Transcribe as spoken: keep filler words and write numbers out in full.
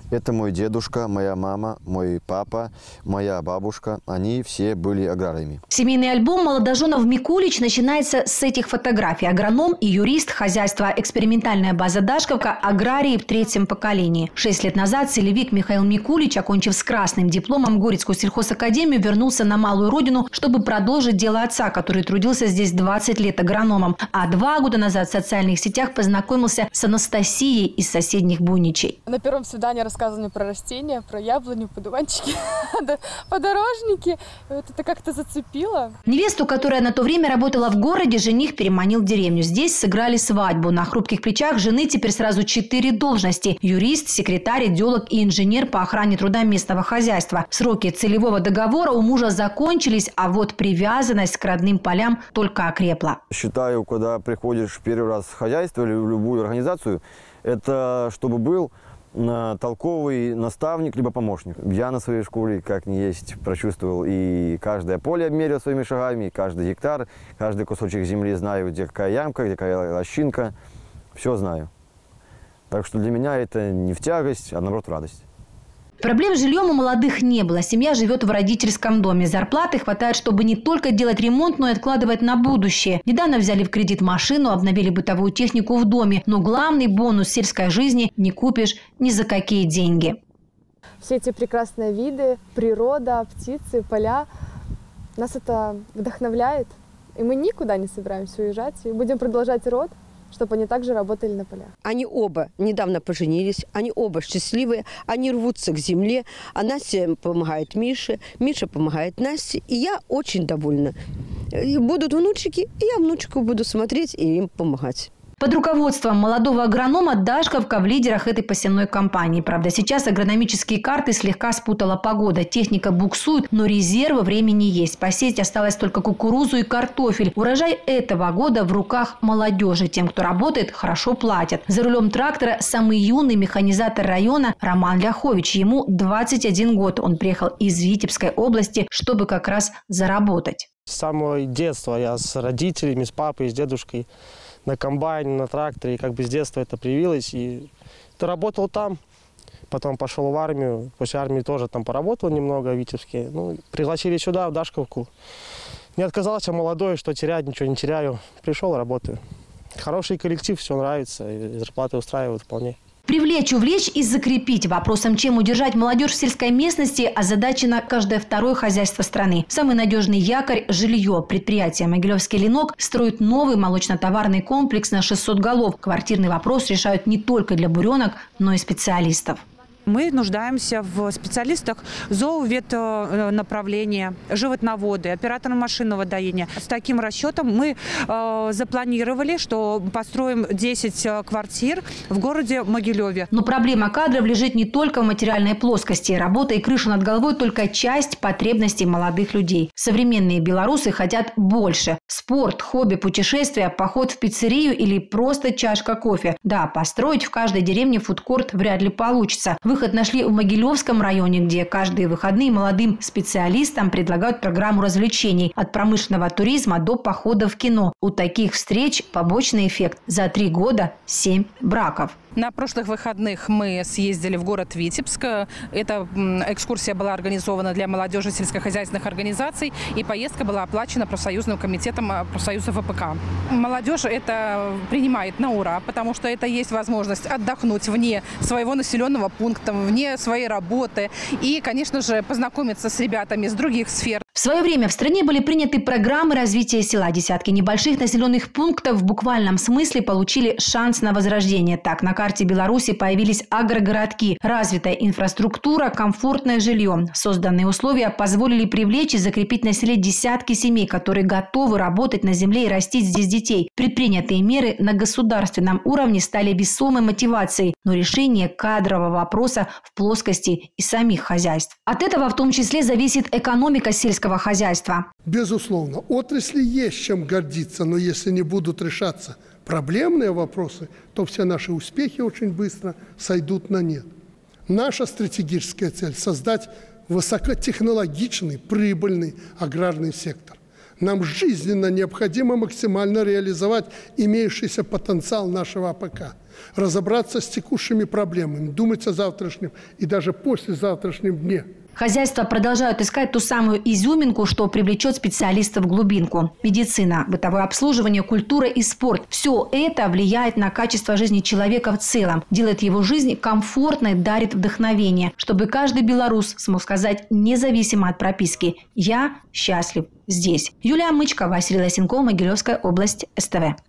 Это мой дедушка, моя мама, мой папа, моя бабушка. Они все были аграриями. Семейный альбом молодоженов Микулич начинается с этих фотографий. Агроном и юрист, хозяйство «Экспериментальная база Дашковка», аграрии в третьем поколении. Шесть лет назад селевик Михаил Микулич, окончив с красным дипломом Горецкую сельхозакадемию, вернулся на малую родину, чтобы продолжить дело отца, который трудился здесь двадцать лет агрономом. А два года назад в социальных сетях познакомился с Анастасией из соседних Буйничей. На первом свидании рассказывали мне про растения, про яблоню, подуванчики, подорожники. Вот это как-то зацепило. Невесту, которая на то время работала в городе, жених переманил в деревню. Здесь сыграли свадьбу. На хрупких плечах жены теперь сразу четыре должности. Юрист, секретарь, идеолог и инженер по охране труда местного хозяйства. Сроки целевого договора у мужа закончились, а вот привязанность к родным полям только окрепла. Считаю, когда приходишь первый раз в хозяйство или в любую организацию, это чтобы был толковый наставник либо помощник. Я на своей школе, как ни есть, прочувствовал и каждое поле обмерил своими шагами, каждый гектар, каждый кусочек земли знаю, где какая ямка, где какая лощинка. Все знаю. Так что для меня это не в тягость, а наоборот радость. Проблем с жильем у молодых не было. Семья живет в родительском доме. Зарплаты хватает, чтобы не только делать ремонт, но и откладывать на будущее. Недавно взяли в кредит машину, обновили бытовую технику в доме. Но главный бонус сельской жизни не купишь ни за какие деньги. Все эти прекрасные виды, природа, птицы, поля, нас это вдохновляет. И мы никуда не собираемся уезжать. И будем продолжать род, чтобы они также работали на полях. Они оба недавно поженились, они оба счастливые, они рвутся к земле, а Настя помогает Мише, Миша помогает Насте, и я очень довольна. И будут внучки, и я внучку буду смотреть и им помогать. Под руководством молодого агронома Дашковка в лидерах этой посевной кампании. Правда, сейчас агрономические карты слегка спутала погода. Техника буксует, но резервы времени есть. Посеять осталось только кукурузу и картофель. Урожай этого года в руках молодежи. Тем, кто работает, хорошо платят. За рулем трактора самый юный механизатор района Роман Ляхович. Ему двадцать один год. Он приехал из Витебской области, чтобы как раз заработать. С самого детства я с родителями, с папой, с дедушкой на комбайне, на тракторе. И как бы с детства это привилось. И ты работал там. Потом пошел в армию. После армии тоже там поработал немного в Витебске. Ну, пригласили сюда, в Дашковку. Не отказался, молодой, что терять, ничего не теряю. Пришел, работаю. Хороший коллектив, все нравится. И зарплаты устраивают вполне. Привлечь, увлечь и закрепить. Вопросом, чем удержать молодежь в сельской местности, озадачено каждое второе хозяйство страны. Самый надежный якорь – жилье. Предприятие «Могилевский ленок» строит новый молочно-товарный комплекс на шестьсот голов. Квартирный вопрос решают не только для буренок, но и специалистов. Мы нуждаемся в специалистах зооветнаправления, животноводы, операторы машинного доения. С таким расчетом мы э, запланировали, что построим десять квартир в городе Могилеве. Но проблема кадров лежит не только в материальной плоскости. Работа и крыша над головой – только часть потребностей молодых людей. Современные белорусы хотят больше. Спорт, хобби, путешествия, поход в пиццерию или просто чашка кофе. Да, построить в каждой деревне фудкорт вряд ли получится. Выход нашли в Могилевском районе, где каждые выходные молодым специалистам предлагают программу развлечений от промышленного туризма до похода в кино. У таких встреч побочный эффект. За три года семь браков. На прошлых выходных мы съездили в город Витебск. Эта экскурсия была организована для молодежи сельскохозяйственных организаций, и поездка была оплачена профсоюзным комитетом профсоюза ВПК. Молодежь это принимает на ура, потому что это есть возможность отдохнуть вне своего населенного пункта, вне своей работы и, конечно же, познакомиться с ребятами из других сфер. В свое время в стране были приняты программы развития села. Десятки небольших населенных пунктов в буквальном смысле получили шанс на возрождение. Так, на карте Беларуси появились агрогородки, развитая инфраструктура, комфортное жилье. Созданные условия позволили привлечь и закрепить на селе десятки семей, которые готовы работать на земле и растить здесь детей. Предпринятые меры на государственном уровне стали весомой мотивацией, но решение кадрового вопроса в плоскости и самих хозяйств. От этого в том числе зависит экономика сельского хозяйства. Безусловно, отрасли есть чем гордиться, но если не будут решаться проблемные вопросы, то все наши успехи очень быстро сойдут на нет. Наша стратегическая цель – создать высокотехнологичный, прибыльный аграрный сектор. Нам жизненно необходимо максимально реализовать имеющийся потенциал нашего АПК, разобраться с текущими проблемами, думать о завтрашнем и даже послезавтрашнем дне. Хозяйства продолжают искать ту самую изюминку, что привлечет специалистов в глубинку. Медицина, бытовое обслуживание, культура и спорт – все это влияет на качество жизни человека в целом, делает его жизнь комфортной, дарит вдохновение, чтобы каждый белорус смог сказать независимо от прописки «Я счастлив здесь». Юлия Мычка, Василий Лосенков, Могилевская область, СТВ.